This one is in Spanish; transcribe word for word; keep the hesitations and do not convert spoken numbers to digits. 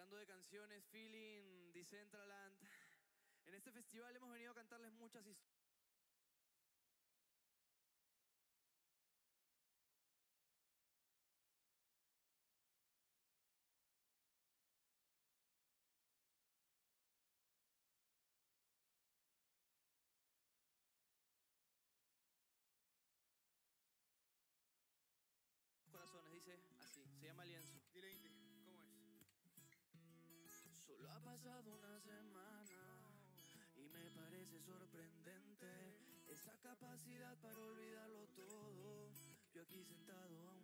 Hablando de canciones, Feeling, Decentraland. En este festival hemos venido a cantarles muchas historias. Corazones, dice así, se llama Lienzo. Dile, Inti, ¿cómo es? Solo ha pasado una semana y me parece sorprendente esa capacidad para olvidarlo todo. Yo aquí sentado a